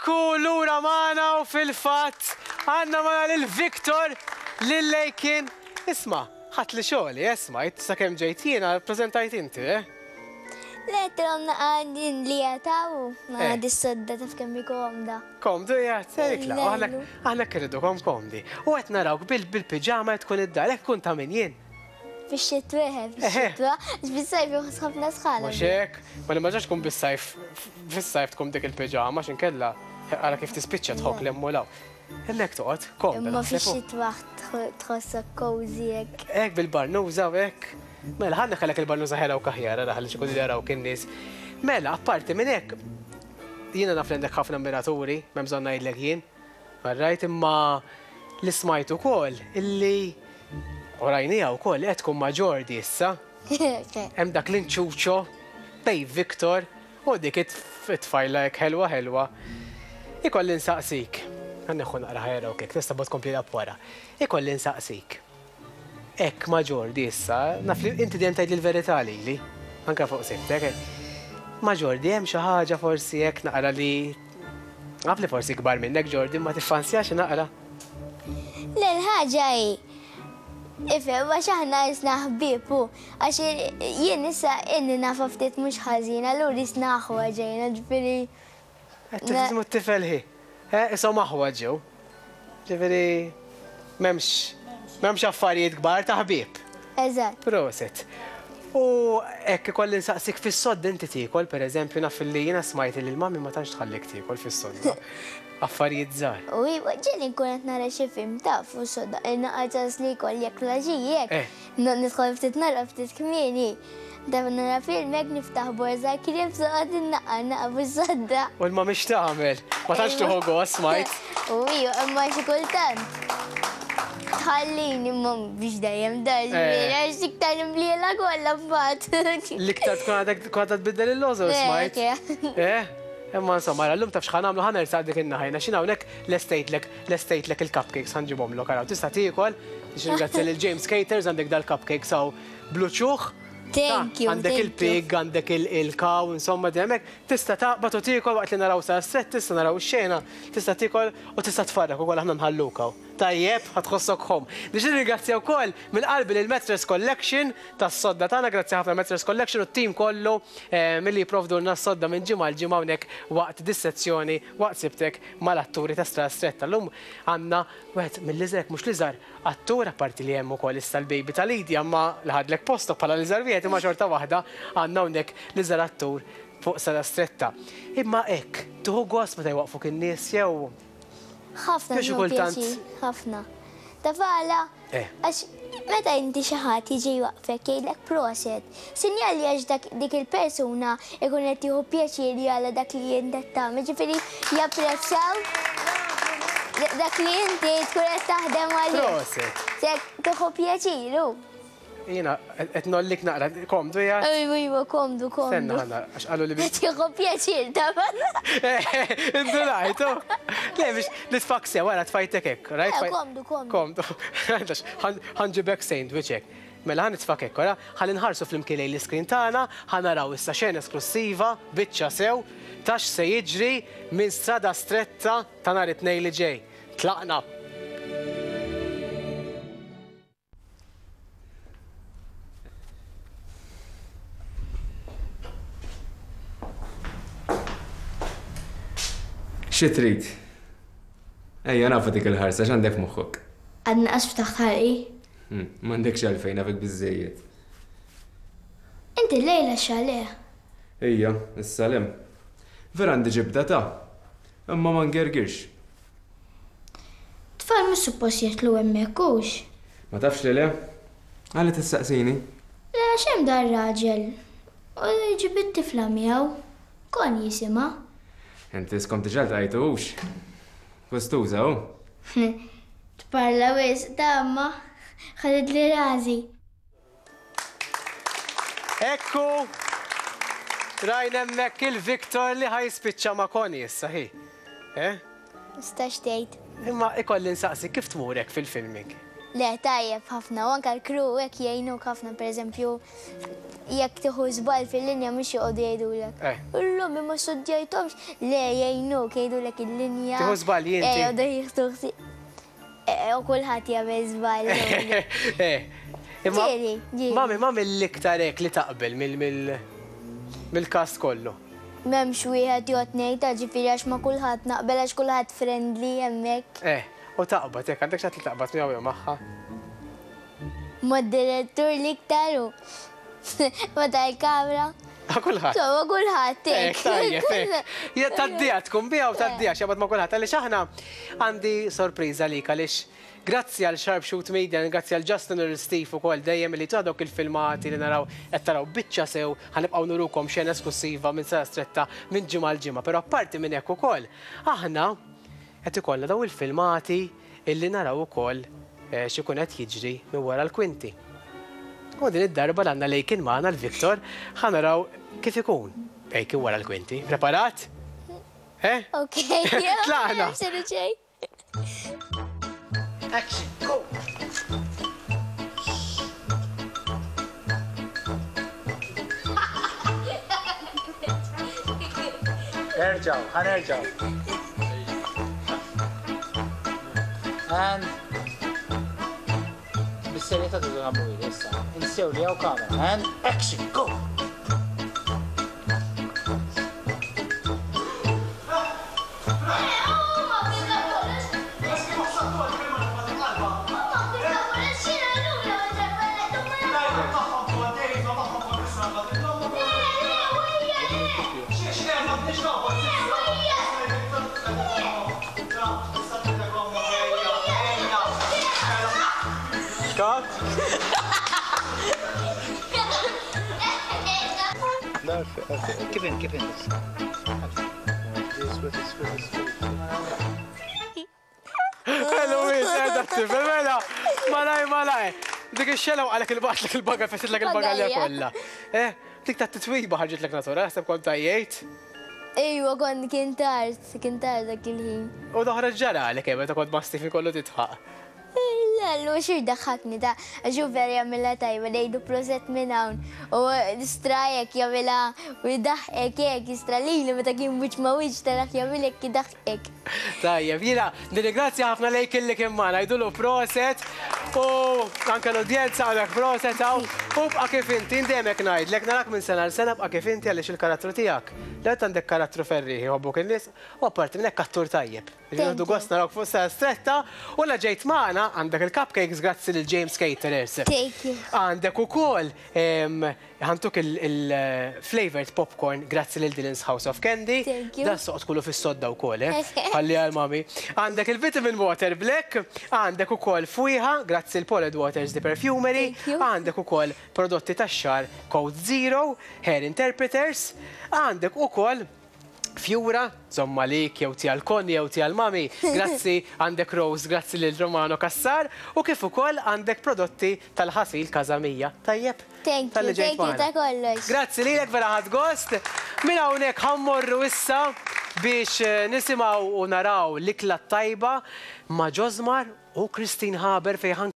Ekku lura magħna u fil-fatt għandna magħna lil Viktor lil Lejkin. Isma' ħadd li xogħli, isma' sakemm ġejt jiena ppreżentajt inti, Letrom għandin li jataw, ma dis-sodda taf kemm komda. Komdu jgħat, serikla, aħna kirridukom komdi. U għet narawk bil-pijama tkun id-dar, kun ta' min jien. Fix-xitwa, fix-xitwa, bis-sajf juħs ħafna sħala. Muxek, ma nimmaġax tkun bis-sajf, fis-sajf tkun dik il-pijama, xinkella, għara kif tispiċċa tħok l-emmulaw. Hemmhekk toqgħod, komda. Imma fix-xitwa tħossok cozy hekk. Hekk bil-barnuża u hekk. Mela, ħanna kellek il-barnuża ħela u kaħjara, raħal xi kulli jaraw kien nies. Mela, apparti minn hekk, jiena naf l-għandek ħafna ammiraturi, m'hemm bżonn ngħidlek jien. Rajt imma li smajt ukoll illi rajnija wkoll qed tkun ma' Jordi issa. Hemm dak l-inċuċċo bej Viktor u dik it-tfajla hekk ħelwa. Ikolli nsaqsik. Ħanneħu naqra ħajra u kek, tista' bod kompli wara. Ikolli nsaqsik. Ekk ma' Jordi issa, naf li inti dejjem tgħid l-verità lili, anke fuq sibtek. Ma' Jordi hemm xi ħaġa forsi hekk naqra li naf li forsi kbar minnek Jordi ma tiffansjax naqra. L-ħaġa hi ifhem għax aħna isna ħbiebu għax jien issa inni nafa ftit mhux ħażin allura isna aħwa ġejna ġifieri. Qed tifhmu t-tifel ħi. Issa maħwa ġew. Ġifieri m'hemmx affarijiet kbar ta' ħbieb. Eżatt. Proset. U hekk ikolli nsaqsik fis-sodd inti tiekol, pereżempju naf li jiena smajt li l-mami ma tantx tħallek tiekol fis-sodda. Affarijiet żgħar. U ġieli nkun qed nara xi film taf u sodda naqgħod li jkoll jekk laġijek. Nidħol ftit nara ftit kmieni. Daf nara film hekk niftaħ borza kien soqgħod innaqqa bis-sodda. U l-ma mhix tagħmel, ma tantx tieħu gost smajt. U imma xi kultant. Ħallini mom biex dajem daġbira, xiktar imbliela kolla fat. L-iktar tkun għadek tbiddel il-lozo, smajt? Imma insomma, l-lum taf xħan għamlu ħana dik innaħajna, xina unek l-estate il-cupcakes ħanġibom l-okaraw. Tista tiekol, biex ringrazzja l-James Caters għandek dal-cupcakes għaw bluċuħ. Thank you. Għandek il-pig, għandek il-kaw, insomma, demek, tista taqbad u tiekol waqt li naraw sa' stret, tista naraw xena, tista tiekol u tista tfarrak u għal ħna nħallukaw. Tajjeb, ħatħossok xom. Nix ringrazzja wkoll mill-qalbi lill-Metres Collection tas-sodda tagħna, grazzi ħafna Metres Collection u t-tim kollu milli jipprovdu lna s-sodda minn ġimgħa l-ġimgħa hawnhekk waqt dissezzjoni waqt sibtek mal-atturi ta' Strada Stretta. Llum għandna wieħed mill-iżgħar mhux l-iżgħar attur apparti li hemm ukoll issa l-baby ta' Lidja imma li ħadlek postok bħala l-iżgħar wieħed imma xorta waħda għandna hawnhekk l-iżgħar attur fuq Strada Stretta. Imma hekk, tuħu gost meta jwaqfuk in-nies jew ħafna pjaċir, ħafna. Tafala, għax meta inti xi ħadd jiġi waqfek jgħidlek proset, sinjali għax dik il-persuna ikun qed jieħu pjaċir għal dak li inti qed tagħmel, ġifieri japprezzaw dak li inti tkun qed taħdem għalih. Proset. Tieħu pjaċiru. Jina, qed nollik naqra, komdu jgħat? Iva, komdu. Senna ħana, għax għallu li biex. Tieħu pjaċir, tabana. Indu lajtu. Le, biex nitfaksja, wara tfajtek hekk, rajt? Komdu. Ħanġibek sandwich hekk. Mela ħan nitfak hekk, ħan inħarsu fl-imkien l-iskrin tagħna, ħan naraw issa xejn esklusiva, biċċa sew, tax se jiġri minn Strada Stretta ta' nhar it-tnejn li ġej. Tlaqna. Xi trid? Ejja nafa dik il-ħarsa x'għandek moħħok. Għadna qas ftaħt ħarqi. M'għandekx għalfejn għafek biżżejjed. Inti lejla x'għalih? Ejja, issa lem. Vera għandi ġibda ta' imma ma ngergirx. Tfal mhux suppost jitlu hemmhekk hux. Ma tafx li le? Għalli tistaqsini? Le xem dar raġel. U ġib it-tifla miegħu. Kon jisimha. Inti skom diġà tajtuhux. Kostuża hu. Tparla wis damma ħadet li rażi. Ekku! Rajna hemmhekk il-Viktor li ħajspiċċa ma' Koni issa ħi. Nistax tgħid. Imma ikolli nsaqsi kif tmurek fil-filming? Le, tajjeb ħafna, u anka l-kru hekk jgħinuk ħafna, pereżempju, jekk tieħu żball fil-linja mhux joqgħdu jgħidulek. Illum ma studjajthomx, le jgħinuk jgħidulek il-linja. Tieħu żball jinti. Joqgħdu jieħdu u kulħadd jagħmel żball. Mami l-iktar hekk li taqbel mill-kast kollu. M'hemmx wieħed jgħod ngħid ġifieri għax ma kulħadd naqbel għax kulħadd friendly hemmhekk. U taqbad hekk għandek xagħti taqbad miegħu magħha. Mod-direttur l-iktar u ma tal-kamra. Kulħadd. So, kulħadd hekk. Taddija tkun biha u taddija x'jabad ma' kulħadd għaliex aħna għandi sorpriża lik għaliex grazzi għal Sharpshoot Media, grazzi għal Justin u Steve ukoll dejjem li tagħdok il-filmati li naraw qed taraw biċċa sew ħanibqgħu nurukom xejn esklusiva minn sena stretta minn ġimgħa l-ġimgħa, però apparti minn hekk ukoll aħna qed ikollna daw il-filmati illi naraw ukoll x'ikun qed jiġri minn wara l-kwinti. U din id-darba l-għandna lejkin magħna l-Viktor ħanaraw kif ikun lejkin wara l-kwinti. Preparat? Okay. Tlaqna. Action, go! Nerġaw, ħanerġaw. And bis-serjetà tidu nagħmlu issa. Insew li hawn kamera. And action, go! Keep in. Hello, mela, malaj. Dik ix-xelaw għalek il-batlek il-baga, fesillek il-bagalja kollha. Dik ta' titwiba ħarġitlek natura, ħseb kont tajjejt. Ejwa, kien tard dak il-ħin. U daħra ġara għalek meta kont mastifi kollu titħaq. Lallu, xir daħħakni ta' ġu veri għamilla tajba, nejdu proset minn hawn. U distrajek jgħamila u jidaħħek jek, jistralili meta kien buċ ma wiċ taraħ jgħamilek jidaħħek. Tajjeb, jina, nirringrazzja ħafna lejk illi kien ma najdulu proset u anke l-udjenza għalek proset għaw u bqa' kif inti indemek najdlek narak minn sena l-sena bqa' kif inti għalix il-karattru tijak. Let għandek karattru ferriħi u għabbuk il-nis u għapparti minnek kattur tajjeb. Ġiħdu għost narak fuq sena stretta u la ġejt maħna għandek il-cupcakes grazzi l-James Caterers. Thank you. Għandek u kol għanduk il-flavored popcorn grazzi l-Dylan's House of Candy. Thank you. Da soqt kullu fis-sodda u kol, għalli għal-mami. Għandek il-Vitamin Water Black, għandek u kol fwiħa grazzi l-Pollard Waters di Perfumery, għandek u kol prodotti tax-xar Code Zero, Hair Interpreters, għandek u kol Fjura, zomma lik, jew tijal konni, jew tijal mami, grazzi għandek Rose, grazzi l-Romano Kassar, u kif ukoll għandek prodotti tal-ħasil Kazamija. Tajjeb? Thank you ta' kollox. Grazzi li l-ek vera ħad gost. Min hawnhekk ħammorru issa biex nisimaw u naraw l-ikla tajba ma' Ġozmar u Christine Haber fejn